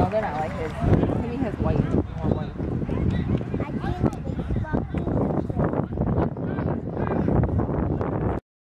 they're not like his. To me, his white.